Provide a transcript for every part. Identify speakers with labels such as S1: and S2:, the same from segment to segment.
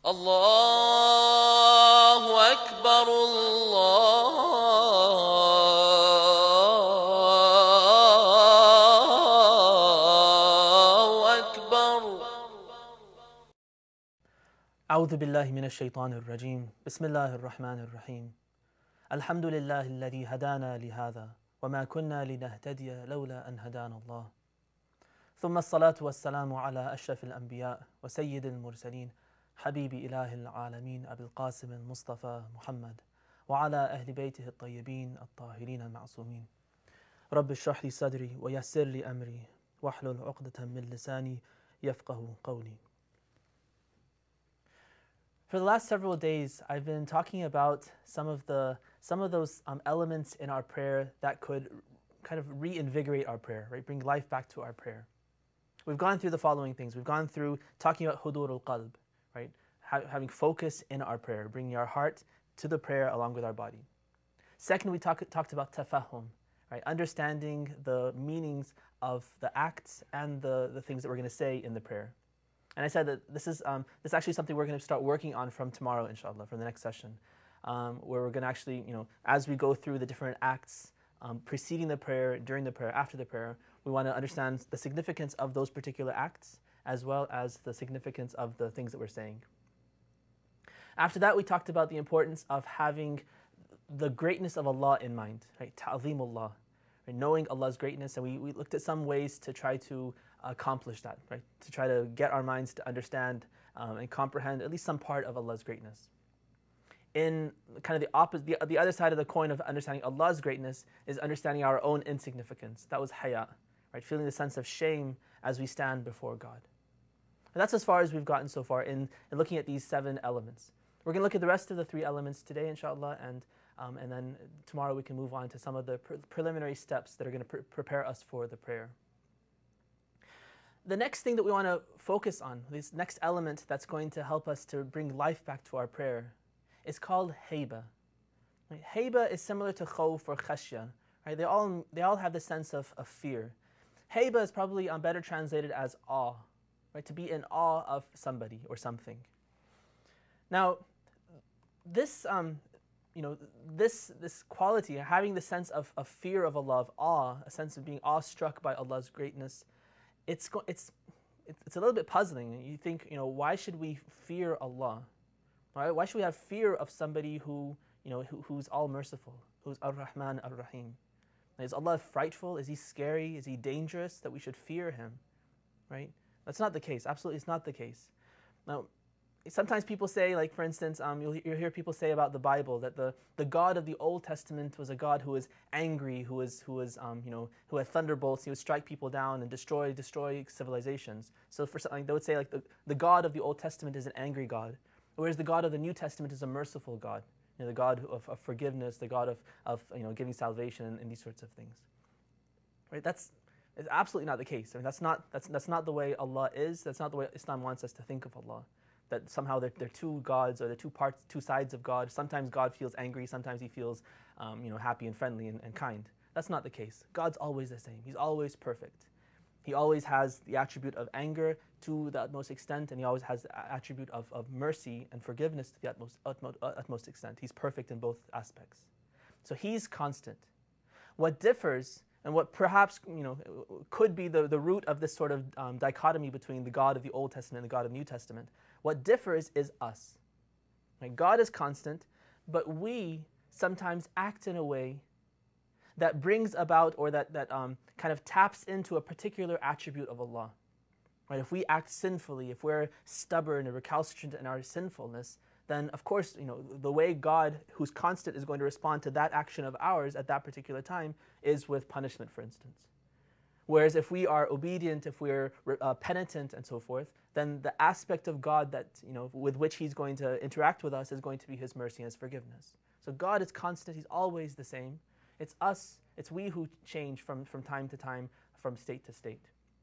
S1: الله أكبر الله أكبر.
S2: أعوذ بالله من الشيطان الرجيم. بسم الله الرحمن الرحيم. الحمد لله الذي هدانا لهذا وما كنا لنهتدي لولا أن هدانا الله. ثم الصلاة والسلام على أشرف الأنبياء وسيد المرسلين حبيب إله العالمين أبي القاسم المصطفى محمد وعلى أهل بيته الطيبين الطاهرين المعصومين. رب اشرح لي صدري ويسر لي أمري واحلل عقدة من لساني يفقه قولي. For the last several days, I've been talking about some of those elements in our prayer that could kind of reinvigorate our prayer, right? Bring life back to our prayer. We've gone through the following things. We've gone through talking about hudur al-qalb, right? Having focus in our prayer, bringing our heart to the prayer along with our body. Second, we talked about tafahum, right? Understanding the meanings of the acts and the things that we're going to say in the prayer. And I said that this is actually something we're going to start working on from tomorrow, inshallah, from the next session, where we're going to actually, as we go through the different acts preceding the prayer, during the prayer, after the prayer, we want to understand the significance of those particular acts as well as the significance of the things that we're saying. After that, we talked about the importance of having the greatness of Allah in mind, right? Ta'zimullah, right? Knowing Allah's greatness, and we looked at some ways to try to accomplish that, right? To try to get our minds to understand and comprehend at least some part of Allah's greatness. In kind of the other side of the coin of understanding Allah's greatness is understanding our own insignificance. That was haya, right? Feeling the sense of shame as we stand before God. And that's as far as we've gotten so far in looking at these 7 elements. We're going to look at the rest of the 3 elements today, inshallah, and then tomorrow we can move on to some of the preliminary steps that are going to prepare us for the prayer. The next thing that we want to focus on, this next element that's going to help us to bring life back to our prayer, is called hayba. Right? Hayba is similar to khawf or khashya. Right? They all have the sense of fear. Hayba is probably better translated as awe, right? To be in awe of somebody or something. Now, this quality, having the sense of fear of Allah, of awe, a sense of being awestruck by Allah's greatness, it's a little bit puzzling. You think, why should we fear Allah? Right? Why should we have fear of somebody who's all merciful, who's Ar-Rahman Ar-Rahim? Is Allah frightful? Is He scary? Is He dangerous that we should fear Him? Right? That's not the case. Absolutely, it's not the case. Now, sometimes people say, like for instance, you'll hear people say about the Bible that the God of the Old Testament was a God who was angry, who had thunderbolts. He would strike people down and destroy civilizations. So for something, they would say like the God of the Old Testament is an angry God, whereas the God of the New Testament is a merciful God. The God of forgiveness, the God of giving salvation and these sorts of things. Right? It's absolutely not the case. I mean, that's not the way Allah is. That's not the way Islam wants us to think of Allah. That somehow they're 2 gods, or they're 2 sides of God. Sometimes God feels angry, sometimes He feels happy and friendly and kind. That's not the case. God's always the same. He's always perfect. He always has the attribute of anger to the utmost extent, and He always has the attribute of mercy and forgiveness to the utmost extent. He's perfect in both aspects. So He's constant. What differs, and what perhaps could be the root of this sort of dichotomy between the God of the Old Testament and the God of the New Testament, what differs is us. Right? God is constant, but we sometimes act in a way that brings about, or that kind of taps into a particular attribute of Allah. Right? If we act sinfully, if we're stubborn and recalcitrant in our sinfulness, then of course, the way God, who's constant, is going to respond to that action of ours at that particular time is with punishment, for instance. Whereas if we are obedient, if we're penitent and so forth, then the aspect of God that, with which He's going to interact with us is going to be His mercy and His forgiveness. So God is constant, He's always the same. It's us, it's we who change from time to time, from state to state.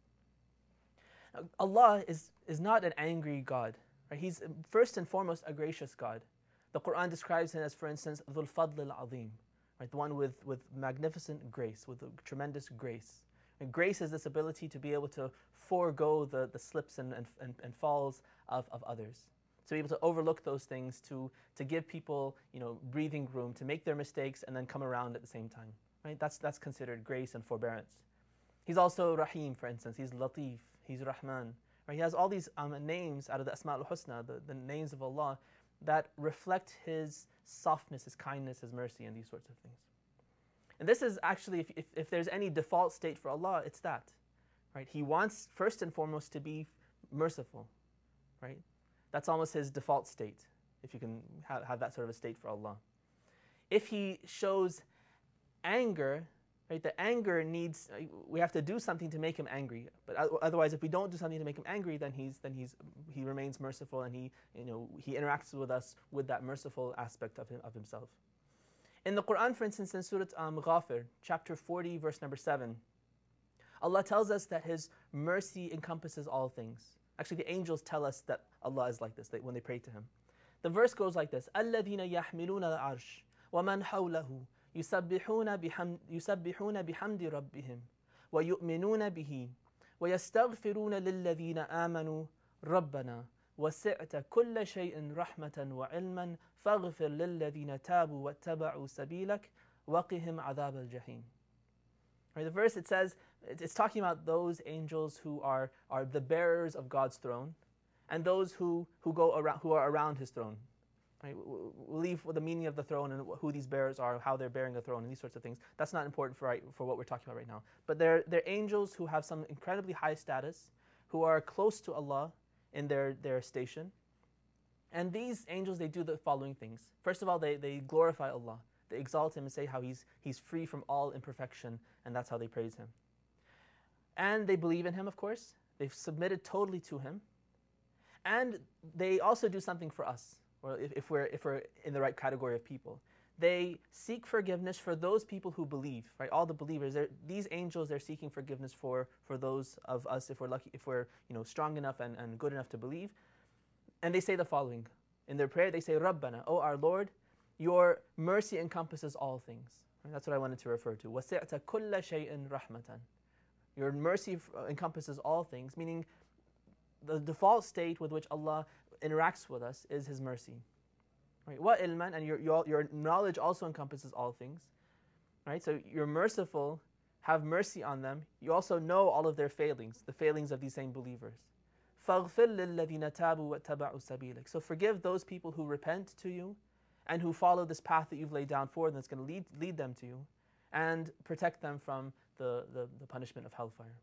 S2: Now, Allah is not an angry God. Right? He's first and foremost a gracious God. The Quran describes Him as, for instance, Dhul Fadl al-Azim, right? The one with magnificent grace, with tremendous grace. And grace is this ability to be able to forego the slips and falls of others. to be able to overlook those things, to give people, breathing room, to make their mistakes and then come around at the same time. Right? That's considered grace and forbearance. He's also Rahim, for instance. He's Latif. He's Rahman. Right? He has all these names out of the Asma'ul Husna, the names of Allah, that reflect His softness, His kindness, His mercy, and these sorts of things. And this is actually, if there's any default state for Allah, it's that. Right? He wants, first and foremost, to be merciful. Right? That's almost His default state, if you can have that sort of a state for Allah. If He shows anger, right, the anger needs, we have to do something to make Him angry. But otherwise, if we don't do something to make Him angry, then He remains merciful, and He interacts with us with that merciful aspect of Himself. In the Quran, for instance, in Surah Ghafir, chapter 40, verse number 7, Allah tells us that His mercy encompasses all things. Actually, the angels tell us that Allah is like this when they pray to Him. The verse goes like this: الَّذِينَ يَحْمِلُونَ الْعَرْشِ وَمَنْ حَوْلَهُ يُسَبِّحُونَ بِحَمْدِ رَبِّهِمْ وَيُؤْمِنُونَ بِهِ وَيَسْتَغْفِرُونَ لِلَّذِينَ آمَنُوا رَبَّنَا وَسِعْتَ كُلَّ شَيْءٍ رَحْمَةً وَعِلْمًا فَاغْفِرْ لِلَّذِينَ تَابُوا وَاتَّبَعُوا سَبِيلَكَ وَقِهِمْ عَذَابَ الْجَحِيمِ. Right, the verse, it says, it's talking about those angels who are the bearers of God's throne, and those who are around His throne. Right? We'll leave the meaning of the throne and who these bearers are, how they're bearing the throne, and these sorts of things. That's not important for what we're talking about right now. But they're angels who have some incredibly high status, who are close to Allah in their station. And these angels, they do the following things. First of all, they glorify Allah. They exalt Him and say how He's free from all imperfection, and that's how they praise Him. And they believe in Him, of course. They've submitted totally to Him. And they also do something for us, or if we're in the right category of people. They seek forgiveness for those people who believe, right? All the believers. These angels, they're seeking forgiveness for those of us, if we're lucky, if we're strong enough and good enough to believe. And they say the following. In their prayer, they say, Rabbana, O our Lord, Your mercy encompasses all things. Right? That's what I wanted to refer to. وَسِعْتَ كُلَّ شَيْءٍ رَحْمَةً. Your mercy encompasses all things, meaning the default state with which Allah interacts with us is His mercy. Right? وَإِلْمًا, and your knowledge also encompasses all things. Right? So you're merciful, have mercy on them. You also know all of their failings, the failings of these same believers. فَاغْفِرْ لِلَّذِينَ تَابُوا وَاتَّبَعُوا سَبِيلَكَ. So forgive those people who repent to You and who follow this path that You've laid down for them, that's going to lead them to You, and protect them from the punishment of hellfire.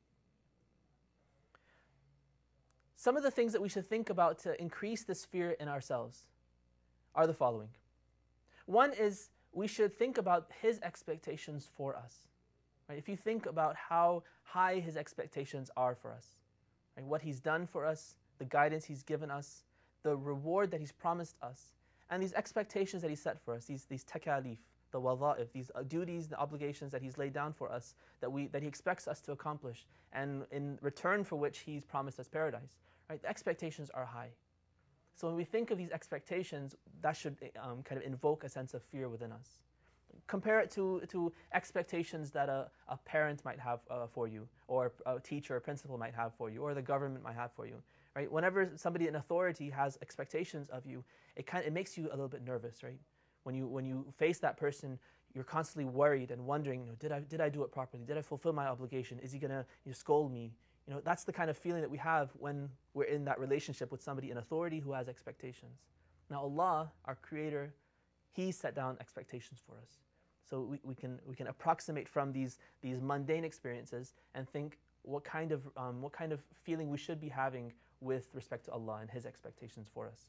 S2: Some of the things that we should think about to increase this fear in ourselves are the following. One is, we should think about His expectations for us. Right? If you think about how high His expectations are for us, right? What He's done for us, the guidance He's given us, the reward that He's promised us, and these expectations that He set for us, these takalif, the wadha'if, these duties, the obligations that He's laid down for us, that He expects us to accomplish, and in return for which He's promised us paradise. Right? The expectations are high. So when we think of these expectations, that should kind of invoke a sense of fear within us. Compare it to expectations that a parent might have for you, or a teacher or principal might have for you, or the government might have for you. Right? Whenever somebody in authority has expectations of you, it makes you a little bit nervous, right? When you face that person, you're constantly worried and wondering, did I do it properly? Did I fulfill my obligation? Is he gonna scold me? That's the kind of feeling that we have when we're in that relationship with somebody in authority who has expectations. Now Allah, our Creator, He set down expectations for us. So we can approximate from these mundane experiences and think what kind of feeling we should be having with respect to Allah and His expectations for us.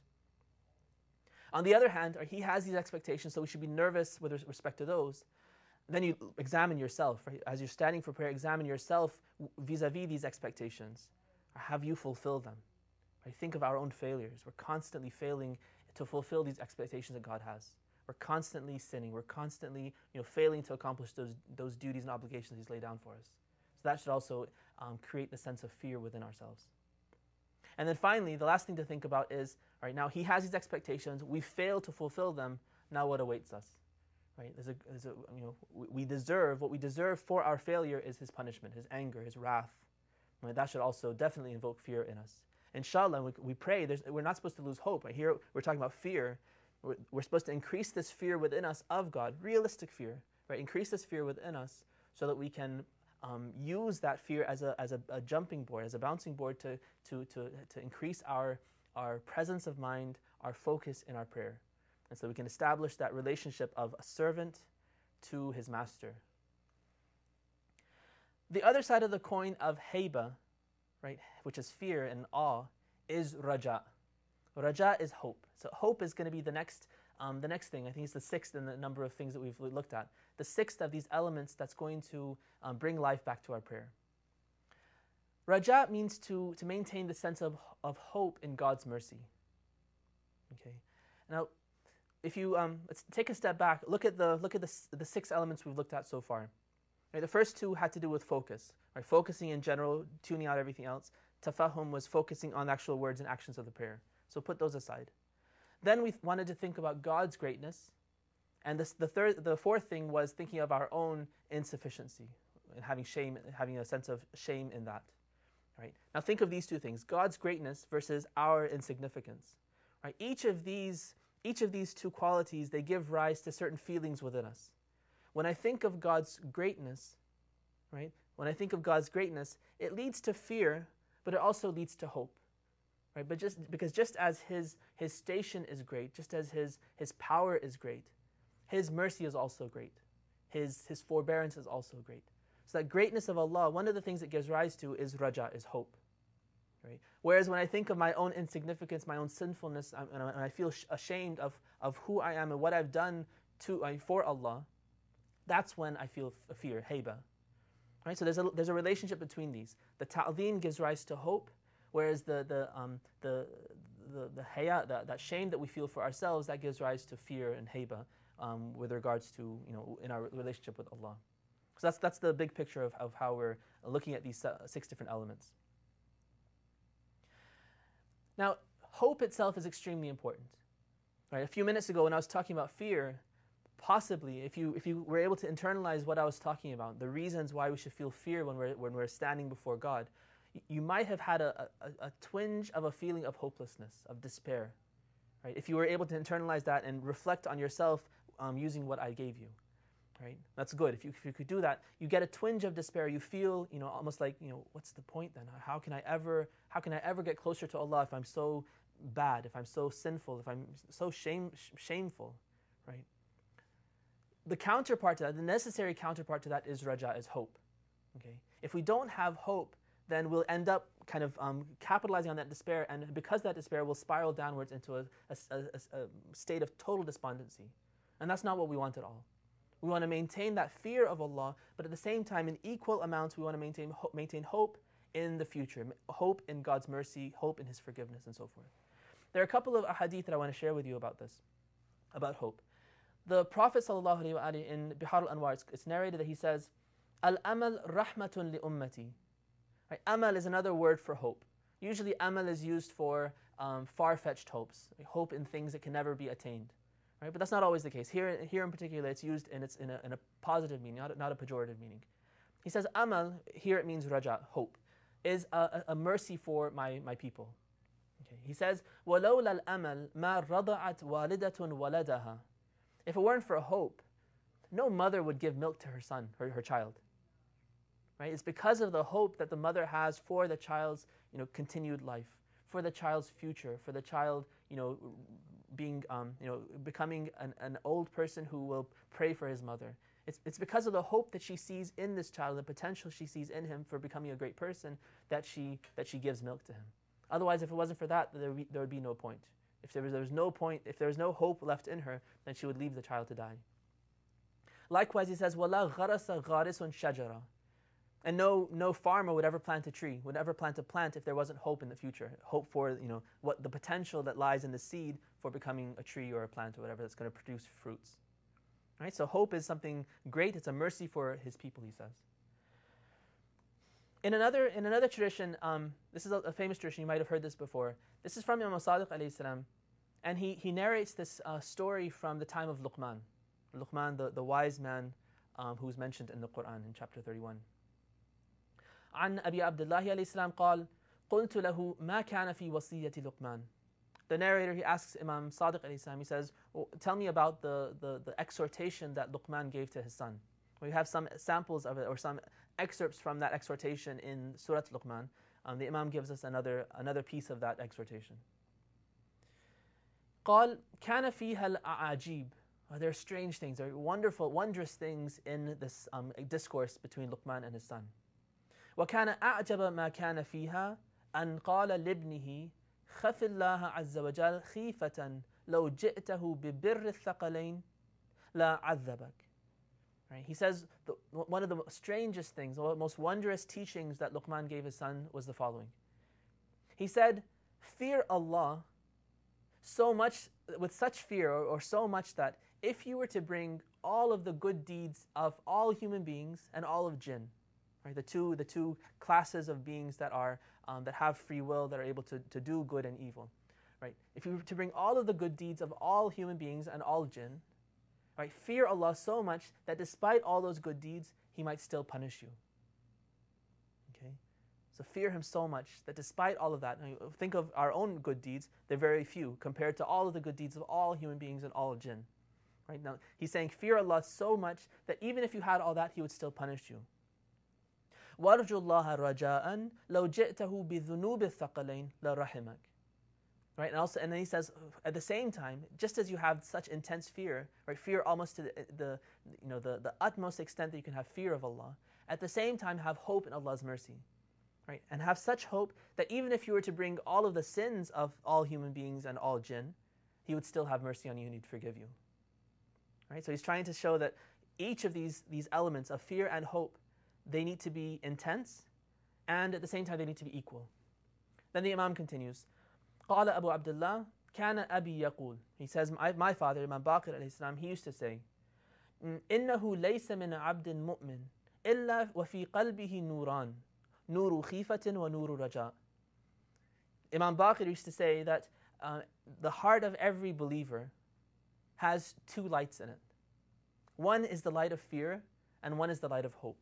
S2: On the other hand, He has these expectations, so we should be nervous with respect to those. Then you examine yourself, right? As you're standing for prayer, examine yourself vis-a-vis these expectations. Have you fulfilled them? Right? Think of our own failures. We're constantly failing to fulfill these expectations that God has. We're constantly sinning. We're constantly failing to accomplish those duties and obligations He's laid down for us. So that should also create the sense of fear within ourselves. And then finally, the last thing to think about is, all right, now He has these expectations. We fail to fulfill them. Now what awaits us? Right? What we deserve for our failure is His punishment, His anger, His wrath. Right? That should also definitely invoke fear in us. inshallah, we pray, we're not supposed to lose hope. Right? Here we're talking about fear. We're supposed to increase this fear within us of God, realistic fear, right? Increase this fear within us so that we can use that fear as a jumping board, as a bouncing board to increase our presence of mind, our focus in our prayer. And so we can establish that relationship of a servant to his master. The other side of the coin of hayba, right, which is fear and awe, is raja. Raja is hope. So hope is going to be the next thing. I think it's the sixth in the number of things that we've looked at. The sixth of these elements that's going to bring life back to our prayer. Raja means to maintain the sense of hope in God's mercy. Okay. Now, if you let's take a step back, look at the six elements we've looked at so far. Right, the first two had to do with focus, right? Focusing in general, tuning out everything else. Tafahum was focusing on the actual words and actions of the prayer. So put those aside. Then we wanted to think about God's greatness, and the fourth thing was thinking of our own insufficiency and having a sense of shame in that. Right? Now think of these two things: God's greatness versus our insignificance. Right? Each of these two qualities, they give rise to certain feelings within us. When I think of God's greatness, right? When I think of God's greatness, it leads to fear, but it also leads to hope. Right? But just as his station is great, just as his power is great, his mercy is also great. His forbearance is also great. So that greatness of Allah, one of the things it gives rise to is raja, is hope. Right? Whereas when I think of my own insignificance, my own sinfulness, and I feel ashamed of who I am and what I've done for Allah, that's when I feel fear, hayba. Right? So there's a relationship between these. The ta'zim gives rise to hope, whereas the haya, that shame that we feel for ourselves, that gives rise to fear and hayba with regards to, in our relationship with Allah. So that's the big picture of how we're looking at these six different elements. Now, hope itself is extremely important. Right? A few minutes ago when I was talking about fear, possibly, if you were able to internalize what I was talking about, the reasons why we should feel fear when we're standing before God, you might have had a twinge of a feeling of hopelessness, of despair. Right? If you were able to internalize that and reflect on yourself using what I gave you. Right? That's good. If you could do that, you get a twinge of despair. You feel, almost like, what's the point then? How can I ever get closer to Allah if I'm so bad, if I'm so sinful, if I'm so shameful, right? The counterpart to that, the necessary counterpart to that is raja, is hope. Okay? If we don't have hope, then we'll end up kind of capitalizing on that despair, and because that despair will spiral downwards into a state of total despondency. And that's not what we want at all. We want to maintain that fear of Allah, but at the same time, in equal amounts, we want to maintain hope in the future, hope in God's mercy, hope in His forgiveness, and so forth. There are a couple of ahadith that I want to share with you about this, about hope. The Prophet ﷺ in Bihar al-Anwar, it's narrated that he says, Al-amal rahmatun li ummati. Right? Amal is another word for hope. Usually amal is used for far-fetched hopes, hope in things that can never be attained. Right? But that's not always the case. Here in particular, it's used in a positive meaning, not a pejorative meaning. He says amal, here it means raja, hope, is a mercy for my people. Okay. He says, وَلَوْلَا الْأَمَلْ مَا رَضَعَتْ وَالِدَةٌ وَلَدَهَا. If it weren't for hope, no mother would give milk to her son, her child. Right? It's because of the hope that the mother has for the child's continued life, for the child's future, for the child being becoming an old person who will pray for his mother. It's because of the hope that she sees in this child, the potential she sees in him for becoming a great person, that she gives milk to him. Otherwise, if it wasn't for that, there would be no point. If there was no point, if there was no hope left in her, then she would leave the child to die. Likewise, he says, وَلَا غَرَسَ غَارِسٌ شَجَرًا. And no farmer would ever plant a tree, would ever plant a plant if there wasn't hope in the future, hope for what the potential that lies in the seed for becoming a tree or a plant or whatever that's going to produce fruits. Right? So hope is something great. It's a mercy for His people, he says. In another tradition, this is a famous tradition. You might have heard this before. This is from Imam Sadiq alayhi salam, and he narrates this story from the time of Luqman. Luqman, the wise man who's mentioned in the Quran in chapter 31. عن أبي عبد الله عليه السلام قال قلت له ما كان في وصية لقمان. The narrator, he asks Imam Sadiq alayhi salam, he says, well, tell me about the exhortation that Luqman gave to his son. We have some samples of it, or some excerpts from that exhortation in Surah Luqman. The Imam gives us another piece of that exhortation. قال كان فيها الأعاجيب. There are strange things, there are wonderful, wondrous things in this discourse between Luqman and his son. وكان أعجب ما كان فيها أن قال لابنه خف الله عز وجل خيفة لو جئته ببر الثقلين لا عذبك. Right? He says one of the strangest things, the most wondrous teachings that Luqman gave his son was the following. He said, fear Allah so much, with such fear, or so much that if you were to bring all of the good deeds of all human beings and all of jinn, right, the two classes of beings that are that have free will, that are able to do good and evil, right? If you were to bring all of the good deeds of all human beings and all jinn, right, fear Allah so much that despite all those good deeds, He might still punish you. Okay, so fear Him so much that despite all of that, think of our own good deeds; they're very few compared to all of the good deeds of all human beings and all jinn. Right now, he's saying fear Allah so much that even if you had all that, He would still punish you. وَارْجُ اللَّهَ رَجَاءً لَوْ جِئْتَهُ بِذُنُوبِ الثَّقَلَيْنِ لَرَحِمَكَ. Right, and then he says, at the same time, just as you have such intense fear, right, fear almost to the utmost extent that you can have fear of Allah, at the same time have hope in Allah's mercy, right, and have such hope that even if you were to bring all of the sins of all human beings and all jinn, He would still have mercy on you and He'd forgive you. Right, so he's trying to show that each of these elements of fear and hope, they need to be intense, and at the same time they need to be equal. Then the Imam continues, قال أبو عبد الله كان أبي يقول. He says, my father, Imam Baqir alayhi salam, he used to say, إنه ليس من عبد مؤمن إلا وفي قلبه نوران نور خيفة ونور رجاء. Imam Baqir used to say that the heart of every believer has two lights in it. One is the light of fear, and one is the light of hope.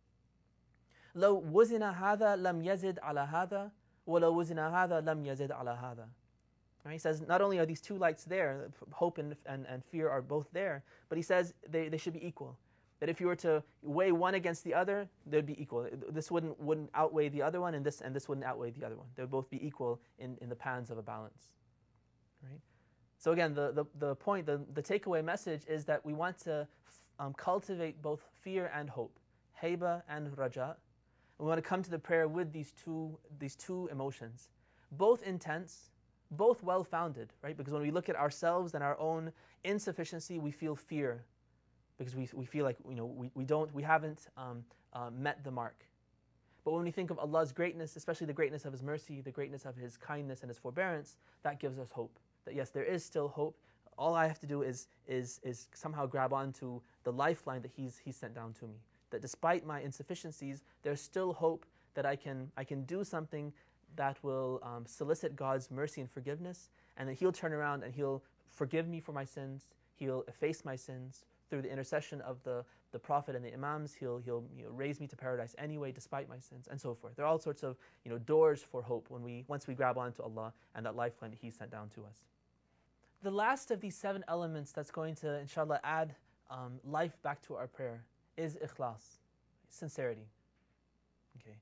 S2: لو وزن هذا لم يزد على هذا ولو وزن هذا لم يزد على هذا. He says not only are these two lights there, hope and fear are both there, but he says they should be equal. That if you were to weigh one against the other, they'd be equal. This wouldn't outweigh the other one, and this wouldn't outweigh the other one. They would both be equal in the pans of a balance. Right? So again, the point, the takeaway message is that we want to cultivate both fear and hope, hayba and raja. We want to come to the prayer with these two emotions, both intense, both well-founded, right? Because when we look at ourselves and our own insufficiency, we feel fear, because we feel like we haven't met the mark. But when we think of Allah's greatness, especially the greatness of His mercy, the greatness of His kindness and His forbearance, that gives us hope. That yes, there is still hope. All I have to do is somehow grab onto the lifeline that He's sent down to me. That despite my insufficiencies, there's still hope that I can do something that will solicit God's mercy and forgiveness, and that He'll turn around and He'll forgive me for my sins. He'll efface my sins through the intercession of the Prophet and the Imams. He'll raise me to paradise anyway, despite my sins, and so forth. There are all sorts of doors for hope once we grab onto Allah and that lifeline that He sent down to us. The last of these 7 elements that's going to, inshallah, add life back to our prayer is ikhlas, sincerity. Okay,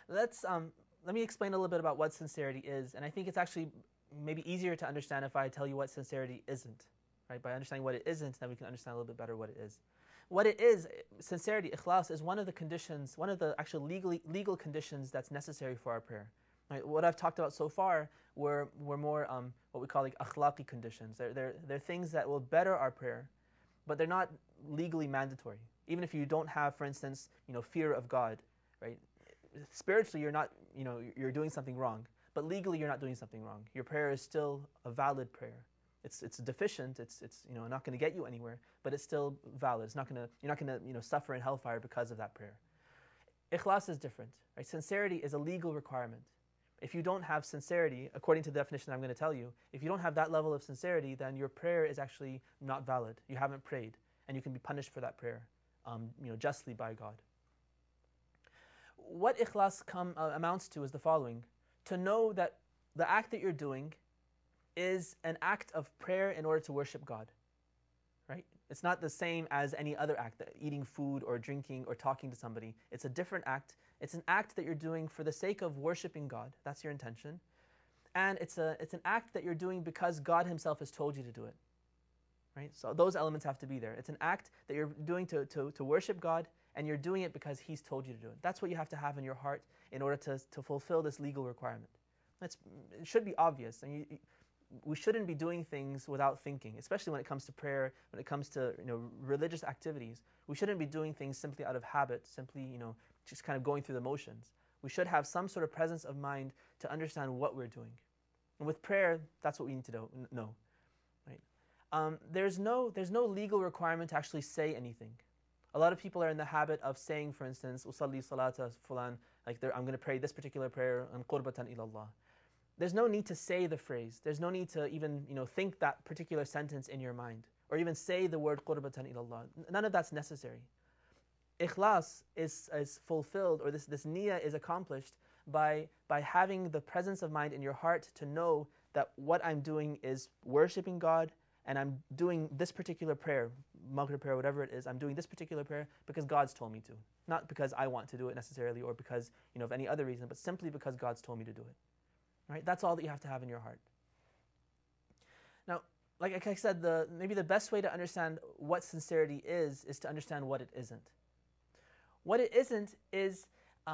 S2: let me explain a little bit about what sincerity is, and I think it's actually maybe easier to understand if I tell you what sincerity isn't. Right? By understanding what it isn't, then we can understand a little bit better what it is. What it is, sincerity, ikhlas, is one of the conditions, one of the actual legal conditions that's necessary for our prayer. Right? What I've talked about so far were more what we call like akhlaqi conditions. They're things that will better our prayer, but they're not legally mandatory. Even if you don't have, for instance, fear of God, right? Spiritually, you're not, you're doing something wrong, but legally, you're not doing something wrong. Your prayer is still a valid prayer. It's deficient. It's not going to get you anywhere, but it's still valid. You're not going to suffer in hellfire because of that prayer. Ikhlas is different, right? Sincerity is a legal requirement. If you don't have sincerity, according to the definition I'm going to tell you, if you don't have that level of sincerity, then your prayer is actually not valid. You haven't prayed, and you can be punished for that prayer, justly by God. What ikhlas amounts to is the following: to know that the act that you're doing is an act of prayer in order to worship God, right? It's not the same as any other act, eating food or drinking or talking to somebody. It's a different act. It's an act that you're doing for the sake of worshiping God. That's your intention. And it's an act that you're doing because God himself has told you to do it, right? So those elements have to be there. It's an act that you're doing to worship God, and you're doing it because he's told you to do it. That's what you have to have in your heart in order to fulfill this legal requirement. It should be obvious. And we shouldn't be doing things without thinking, especially when it comes to prayer, when it comes to religious activities. We shouldn't be doing things simply out of habit, simply just kind of going through the motions. We should have some sort of presence of mind to understand what we're doing. And with prayer, that's what we need to know. Right? There's no legal requirement to actually say anything. A lot of people are in the habit of saying, for instance, "Usalli salata fulan," like I'm going to pray this particular prayer, and qurbatan ilallah. There's no need to say the phrase. There's no need to even think that particular sentence in your mind, or even say the word qurbatan ilallah. None of that's necessary. Ikhlas is fulfilled, or this niyyah is accomplished by having the presence of mind in your heart to know that what I'm doing is worshiping God, and I'm doing this particular prayer, Maghrib prayer, whatever it is, I'm doing this particular prayer because God's told me to. Not because I want to do it necessarily, or because of any other reason, but simply because God's told me to do it. Right? That's all that you have to have in your heart. Now, like I said, maybe the best way to understand what sincerity is to understand what it isn't. What it isn't is,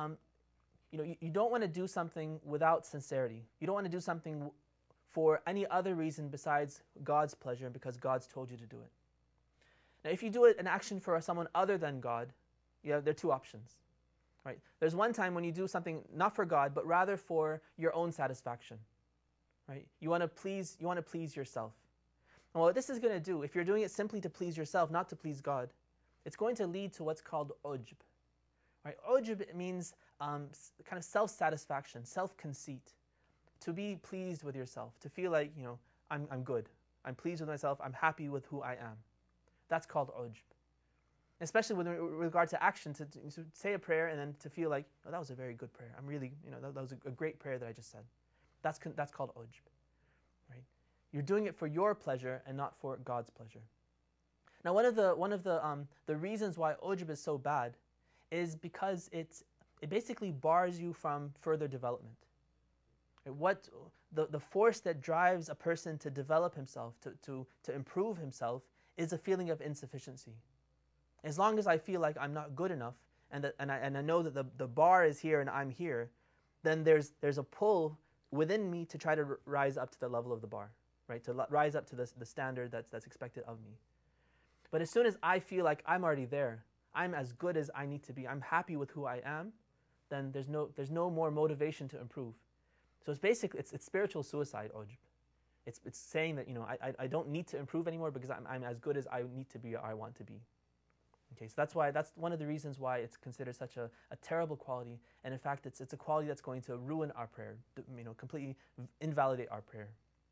S2: you don't want to do something without sincerity. You don't want to do something for any other reason besides God's pleasure and because God's told you to do it. Now, if you do an action for someone other than God, there are two options. Right? There's one time when you do something not for God, but rather for your own satisfaction. Right? You want to please yourself. And what this is going to do, if you're doing it simply to please yourself, not to please God, it's going to lead to what's called ujb. Right? Ujb means kind of self-satisfaction, self-conceit. To be pleased with yourself, to feel like, I'm good. I'm pleased with myself. I'm happy with who I am. That's called ujb. Especially with regard to action, to say a prayer and then to feel like, oh, that was a very good prayer. I'm really, that was a great prayer that I just said. That's called ujb, right? You're doing it for your pleasure and not for God's pleasure. Now, one of the reasons why ujb is so bad is because it basically bars you from further development. What the force that drives a person to develop himself, to improve himself, is a feeling of insufficiency. As long as I feel like I'm not good enough, and I know that the bar is here and I'm here, then there's a pull within me to try to rise up to the level of the bar, right? To rise up to the standard that's expected of me. But as soon as I feel like I'm already there, I'm as good as I need to be, I'm happy with who I am, then there's no more motivation to improve. So it's basically it's spiritual suicide, ujb. It's saying that I don't need to improve anymore because I'm as good as I need to be or I want to be. Okay, so that's one of the reasons why it's considered such a terrible quality, and in fact it's a quality that's going to ruin our prayer, completely invalidate our prayer.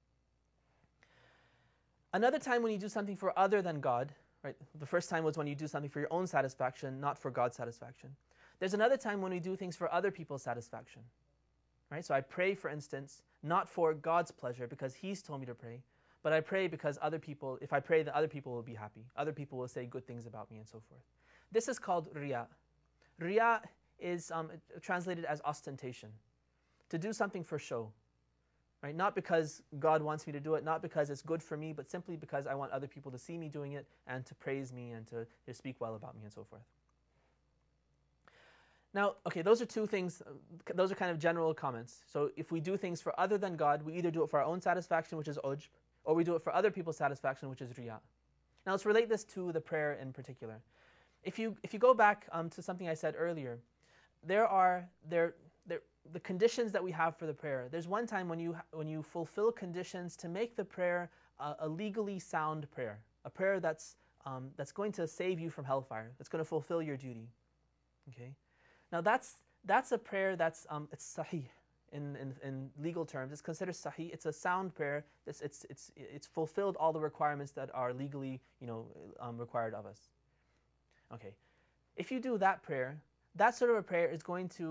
S2: Another time when you do something for other than God, right? The first time was when you do something for your own satisfaction, not for God's satisfaction. There's another time when we do things for other people's satisfaction. Right? So I pray, for instance, not for God's pleasure because He's told me to pray, but I pray because if I pray, then other people will be happy. Other people will say good things about me and so forth. This is called riya. Riya is translated as ostentation. To do something for show. Right? Not because God wants me to do it, not because it's good for me, but simply because I want other people to see me doing it and to praise me and to speak well about me and so forth. Now, okay, those are two things, those are kind of general comments. So if we do things for other than God, we either do it for our own satisfaction, which is ujb, or we do it for other people's satisfaction, which is riya. Now let's relate this to the prayer in particular. If you go back to something I said earlier, the conditions that we have for the prayer. There's one time when you fulfill conditions to make the prayer a legally sound prayer, a prayer that's going to save you from hellfire, that's going to fulfill your duty. Okay. Now that's a prayer that's it's sahih in legal terms. It's considered sahih. It's a sound prayer. It's fulfilled all the requirements that are legally required of us. Okay, if you do that prayer, that sort of a prayer is going to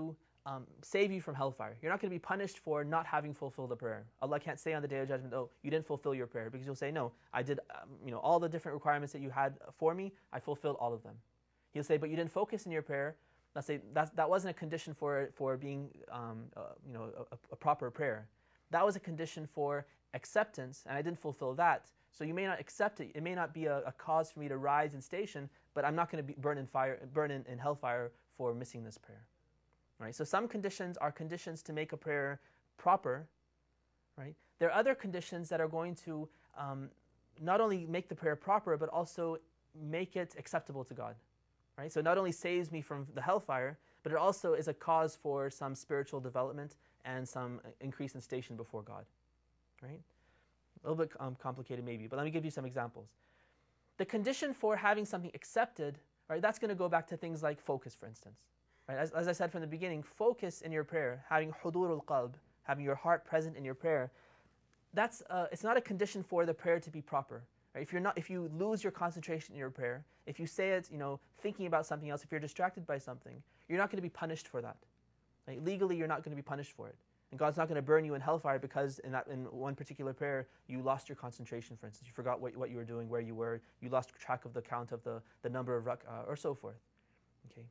S2: save you from hellfire. You're not going to be punished for not having fulfilled the prayer. Allah can't say on the Day of Judgment, oh, you didn't fulfill your prayer, because you'll say, no, I did, all the different requirements that you had for me, I fulfilled all of them. He'll say, but you didn't focus in your prayer. Let's say that wasn't a condition for being, a proper prayer. That was a condition for acceptance, and I didn't fulfill that. So you may not accept it. It may not be a cause for me to rise in station, but I'm not going to burn in hellfire for missing this prayer. Right? So some conditions are conditions to make a prayer proper. Right? There are other conditions that are going to not only make the prayer proper, but also make it acceptable to God. Right? So it not only saves me from the hellfire, but it also is a cause for some spiritual development and some increase in station before God. Right? A little bit complicated maybe, but let me give you some examples. The condition for having something accepted, right, that's going to go back to things like focus, for instance. Right? As I said from the beginning, focus in your prayer, having hudurul qalb, having your heart present in your prayer, it's not a condition for the prayer to be proper. Right? If you lose your concentration in your prayer, if you say it, thinking about something else, if you're distracted by something, you're not going to be punished for that. Right? Legally, you're not going to be punished for it. And God's not going to burn you in hellfire because in one particular prayer, you lost your concentration, for instance. You forgot what you were doing, where you were. You lost track of the count of the number of rak'ah, or so forth. Okay.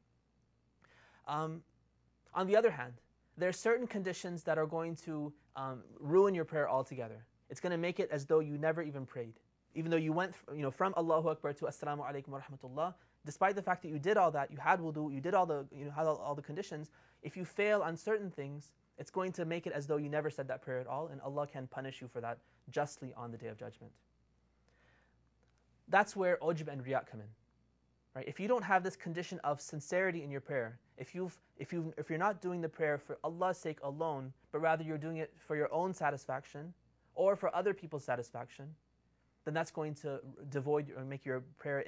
S2: On the other hand, there are certain conditions that are going to ruin your prayer altogether. It's going to make it as though you never even prayed. Even though you went from Allahu Akbar to Assalamu alaikum wa rahmatullah, despite the fact that you did all that, you had wudu, you did had all the conditions, if you fail on certain things, it's going to make it as though you never said that prayer at all, and Allah can punish you for that justly on the Day of Judgment. That's where ujb and riyat come in. Right? If you don't have this condition of sincerity in your prayer, if you're not doing the prayer for Allah's sake alone, but rather you're doing it for your own satisfaction or for other people's satisfaction, then that's going to make your prayer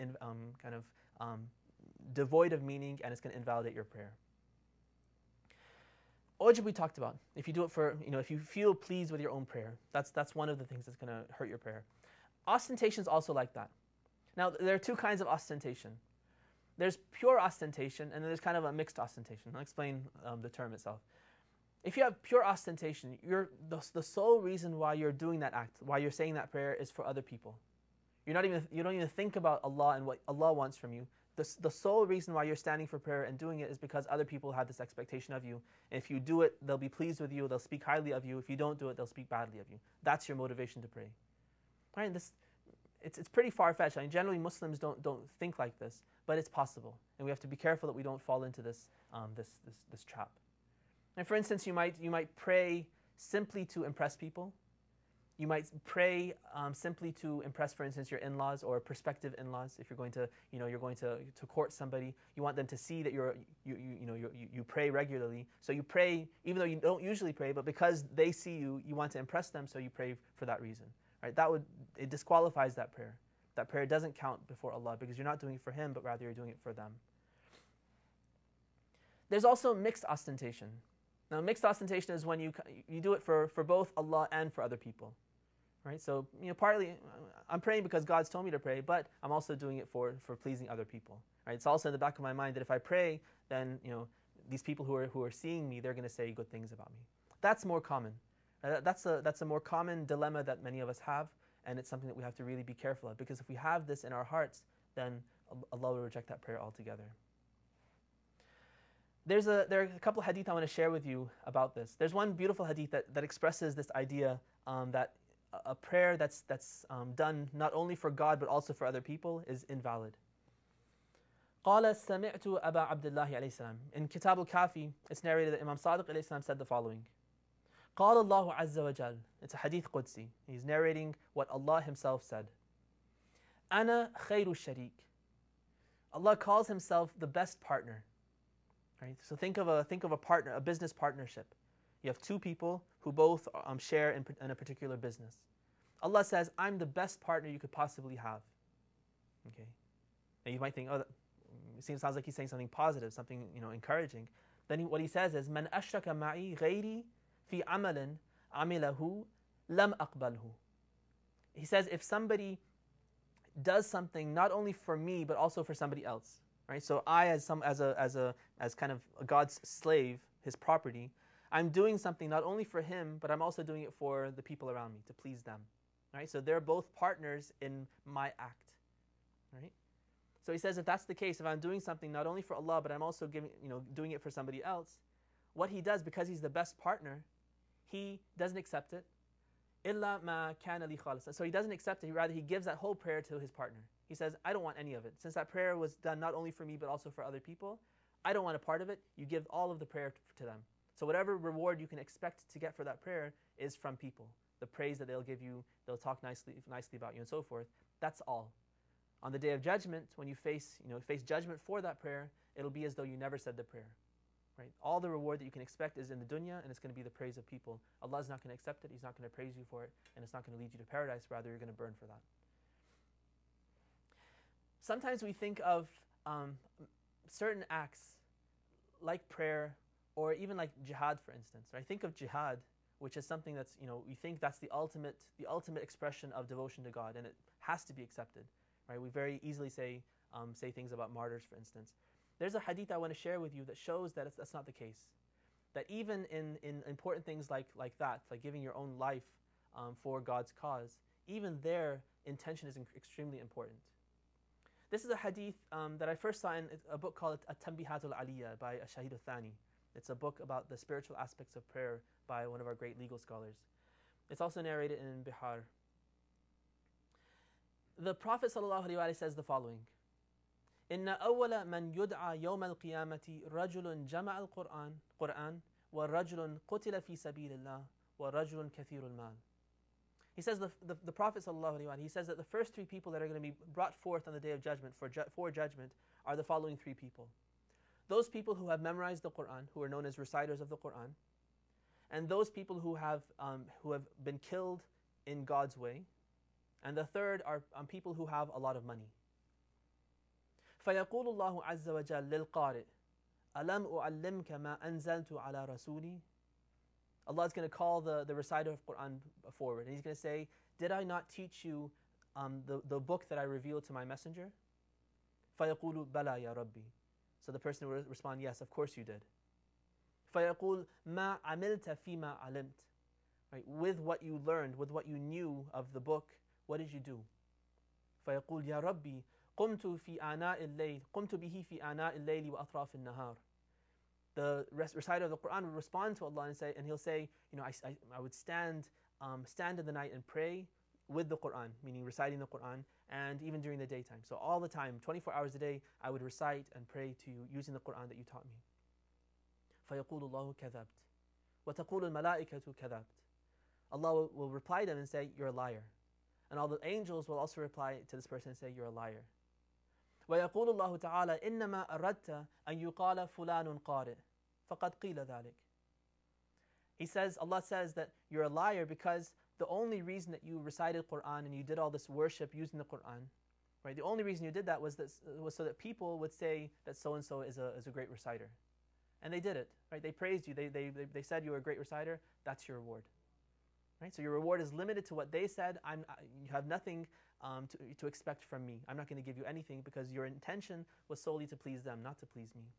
S2: devoid of meaning, and it's going to invalidate your prayer. Ujb we talked about. If you do it for, if you feel pleased with your own prayer, that's one of the things that's going to hurt your prayer. Ostentation is also like that. Now, there are two kinds of ostentation. There's pure ostentation, and then there's kind of a mixed ostentation. I'll explain the term itself. If you have pure ostentation, the sole reason why you're doing that act, why you're saying that prayer, is for other people. You don't even think about Allah and what Allah wants from you. The sole reason why you're standing for prayer and doing it is because other people have this expectation of you. And if you do it, they'll be pleased with you, they'll speak highly of you. If you don't do it, they'll speak badly of you. That's your motivation to pray. Right? It's pretty far-fetched. I mean, generally Muslims don't think like this, but it's possible. And we have to be careful that we don't fall into this trap. And for instance, you might pray simply to impress people. You might pray simply to impress, for instance, your in-laws or prospective in-laws. If you're going to court somebody, you want them to see that you pray regularly. So you pray even though you don't usually pray, but because they see you, you want to impress them, so you pray for that reason. Right? It disqualifies that prayer. That prayer doesn't count before Allah because you're not doing it for Him, but rather you're doing it for them. There's also mixed ostentation. Now, mixed ostentation is when you do it for both Allah and for other people. Right? So, partly I'm praying because God's told me to pray, but I'm also doing it for pleasing other people. Right? It's also in the back of my mind that if I pray, then these people who are seeing me, they're going to say good things about me. That's more common. That's a more common dilemma that many of us have, and it's something that we have to really be careful of, because if we have this in our hearts, then Allah will reject that prayer altogether. There are a couple of hadith I want to share with you about this. There's one beautiful hadith that expresses this idea that a prayer that's done not only for God but also for other people is invalid. قال سمعت أبا عبد الله عليه السلام. In Kitab al-Kafi, it's narrated that Imam Sadiq عليه السلام said the following. قال الله عز وجل. It's a hadith Qudsi. He's narrating what Allah Himself said. أنا خير الشريك. Allah calls Himself the best partner. Right? So think of a partner, a business partnership. You have two people who both share in a particular business. Allah says, I'm the best partner you could possibly have. Okay. And you might think, oh, it sounds like He's saying something positive, something encouraging. Then what He says is, من أشرك معي غيري في عمل عمله لم أقبله. He says, if somebody does something not only for me but also for somebody else, right? So I, as kind of God's slave, his property, I'm doing something not only for him, but I'm also doing it for the people around me, to please them. Right? So they're both partners in my act. Right? So he says, if that's the case, if I'm doing something not only for Allah, but I'm also doing it for somebody else, what he does, because he's the best partner, he doesn't accept it. إِلَّا مَا كَانَ لِي خَالِصًا. So he doesn't accept it. Rather, he gives that whole prayer to his partner. He says, I don't want any of it. Since that prayer was done not only for me, but also for other people, I don't want a part of it. You give all of the prayer to them. So whatever reward you can expect to get for that prayer is from people. The praise that they'll give you, they'll talk nicely about you and so forth. That's all. On the Day of Judgment, when you face judgment for that prayer, it'll be as though you never said the prayer. Right? All the reward that you can expect is in the dunya, and it's going to be the praise of people. Allah is not going to accept it, He's not going to praise you for it, and it's not going to lead you to paradise, rather you're going to burn for that. Sometimes we think of certain acts like prayer, or even like jihad, for instance. Right? Think of jihad, which is something that's, we think that's the ultimate expression of devotion to God, and it has to be accepted. Right? We very easily say things about martyrs, for instance. There's a hadith I want to share with you that shows that that's not the case. That even in important things like that, like giving your own life for God's cause, even there, intention is extremely important. This is a hadith that I first saw in a book called At-Tanbihatul Aliyah by Shahid al-Thani. It's a book about the spiritual aspects of prayer by one of our great legal scholars. It's also narrated in Bihar. The Prophet ﷺ says the following: إن أول من يدعى يوم القيامة رجل جمع القرآن ورجل قتل في سبيل الله ورجل كثير المال. He says, the Prophet ﷺ, he says that the first three people that are going to be brought forth on the Day of Judgment for judgment are the following three people. Those people who have memorized the Quran, who are known as reciters of the Quran, and those people who have been killed in God's way, and the third are people who have a lot of money. فيقول الله عز وجل للقارئ ألم أعلمك ما أنزلت على رسولي. Allah is going to call the reciter of Quran forward, and He's going to say, did I not teach you the book that I revealed to my messenger? فيقول بلى يا ربي. So the person will respond, yes, of course you did. فيقول ما عملت فيما علمت. Right? With what you learned, with what you knew of the book, what did you do? فيقول يا ربي قمت به في آناء الليل وأطراف النهار. The reciter of the Quran would respond to Allah and he'll say, I would stand in the night and pray with the Quran, meaning reciting the Quran, and even during the daytime. So all the time, 24 hours a day, I would recite and pray to you using the Quran that you taught me. فيقول الله كذبت وتقول الملائكة كذبت. Allah will reply to them and say, you're a liar. And all the angels will also reply to this person and say, you're a liar. ويقول الله تعالى إنما أردت أن يقال فلان قارئ فقد قيل ذلك. Allah says that you're a liar because the only reason that you recited Quran and you did all this worship using the Quran, right? The only reason you did that was so that people would say that so and so is a great reciter, and they did it, right? They praised you. They said you were a great reciter. That's your reward, right? So your reward is limited to what they said. You have nothing to expect from me. I'm not going to give you anything because your intention was solely to please them, not to please me.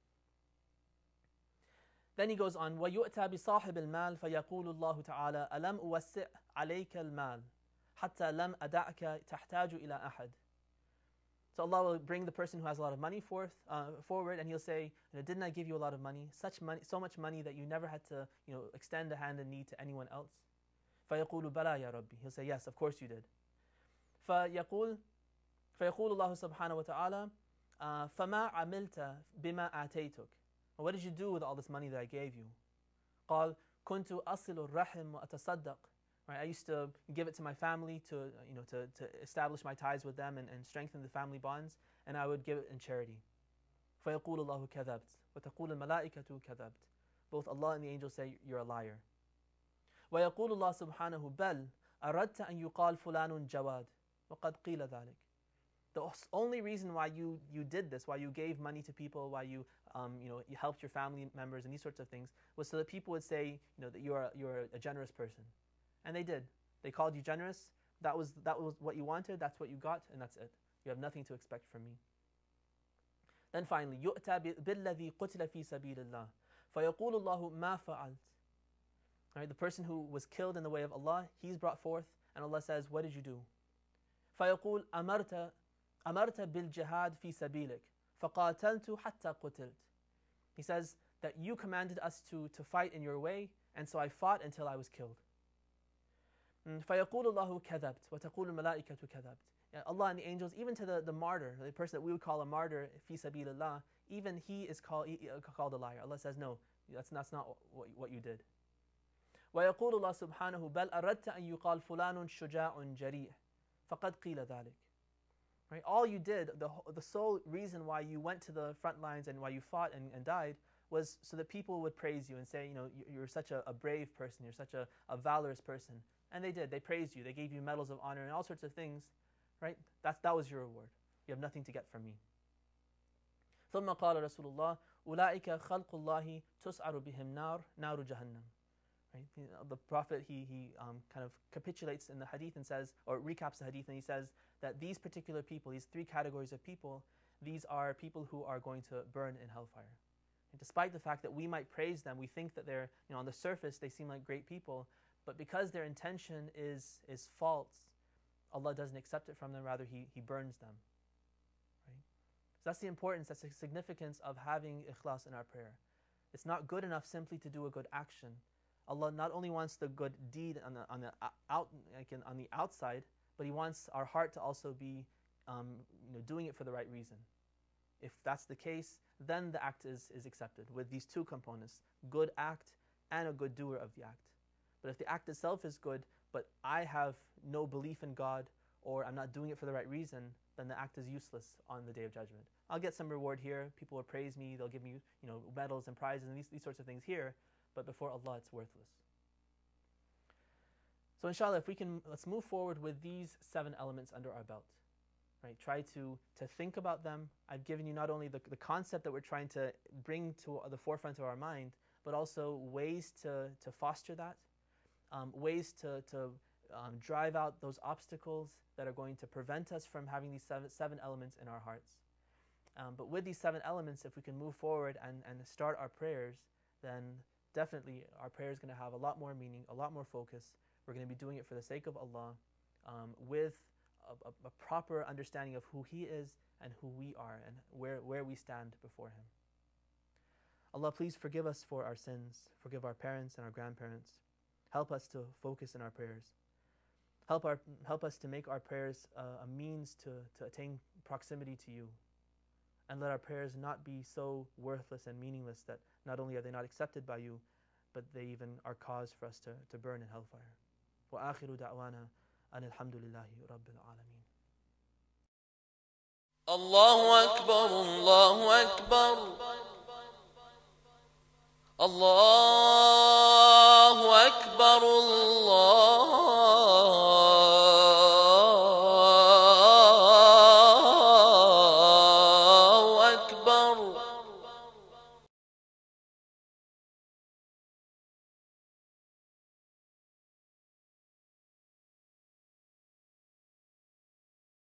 S2: Then he goes on, وَيُؤْتَى بِصَاحِبِ الْمَالِ فَيَقُولُ اللَّهُ تَعَالَى أَلَمْ أُوَسِّعْ عَلَيْكَ الْمَالِ حَتَّى لَمْ أَدَعْكَ تَحْتَاجُ إِلَى أَحَدٍ. So Allah will bring the person who has a lot of money forward, and He'll say, didn't I give you a lot of money? So much money that you never had to extend a hand in need to anyone else. فَيَقُولُ بَلَى يَا رَبِّي. He'll say, yes, of course you did. فيقول الله سبحانه وتعالى فما عملت بما آتيتك. What did you do with all this money that I gave you? قال كنت أصل الرحم وأتصدق. Right, I used to give it to my family to establish my ties with them and strengthen the family bonds, and I would give it in charity. فيقول الله كذبت وتقول الملائكة كذبت. Both Allah and the angels say you're a liar. ويقول الله سبحانه بل أردت أن يقال فلان جواد وقد قيل ذلك. The only reason why you did this, why you gave money to people, why you you helped your family members and these sorts of things, was so that people would say that you're a generous person, and they did. They called you generous. That was what you wanted. That's what you got, and that's it. You have nothing to expect from me. Then finally, يؤتى بالذي قتل في سبيل الله فَيَقُولُ اللَّهُ مَا فَعَلْتَ. Right, the person who was killed in the way of Allah, he's brought forth, and Allah says, what did you do? فَيَقُول أَمَرْتَ بِالْجِهَادِ فِي سَبِيلِكَ فَقَاتَلْتُ حَتَّى قُتِلْتُ. He says that you commanded us to fight in your way, and so I fought until I was killed. فَيَقُولُ اللَّهُ كَذَبْتَ وَتَقُولُ الْمَلَائِكَةُ كَذَبْتَ. Allah and the angels, even to the martyr, the person that we would call a martyr, فِي سَبِيلِ اللَّهِ, even he is called a liar. Allah says, no, that's not what you did. ويقول الله سبحانه بل أردت أن يقال فلان شجاع جريء فقد قيل ذلك. Right? All you did, the sole reason why you went to the front lines and why you fought and died was so that people would praise you and say, you're such a brave person, you're such a valorous person. And they did. They praised you. They gave you medals of honor and all sorts of things. Right? That was your reward. You have nothing to get from me. ثم قال رسول الله أولئك خلق الله تسعر بهم نار جهنم. Right? The Prophet, he kind of capitulates in the hadith and says, or recaps the hadith, and he says that these particular people, these three categories of people, these are people who are going to burn in hellfire. And despite the fact that we might praise them, we think that they're, on the surface, they seem like great people, but because their intention is false, Allah doesn't accept it from them, rather He burns them. Right? So that's the importance, that's the significance of having ikhlas in our prayer. It's not good enough simply to do a good action. Allah not only wants the good deed on the outside, but He wants our heart to also be doing it for the right reason. If that's the case, then the act is accepted with these two components, good act and a good doer of the act. But if the act itself is good, but I have no belief in God, or I'm not doing it for the right reason, then the act is useless on the Day of Judgment. I'll get some reward here, people will praise me, they'll give me medals and prizes and these sorts of things here, but before Allah it's worthless. So inshallah, let's move forward with these 7 elements under our belt. Right? Try to think about them. I've given you not only the concept that we're trying to bring to the forefront of our mind, but also ways to foster that, ways to drive out those obstacles that are going to prevent us from having these seven elements in our hearts. But with these 7 elements, if we can move forward and start our prayers, then definitely our prayer is going to have a lot more meaning, a lot more focus. We're going to be doing it for the sake of Allah, with a proper understanding of who He is and who we are and where we stand before Him. Allah, please forgive us for our sins. Forgive our parents and our grandparents. Help us to focus in our prayers. Help us to make our prayers a means to attain proximity to You. And let our prayers not be so worthless and meaningless that not only are they not accepted by You, but they even are cause for us to burn in hellfire. وآخر دعوانا أن الحمد لله رب العالمين.
S1: الله أكبر الله أكبر الله أكبر الله أكبر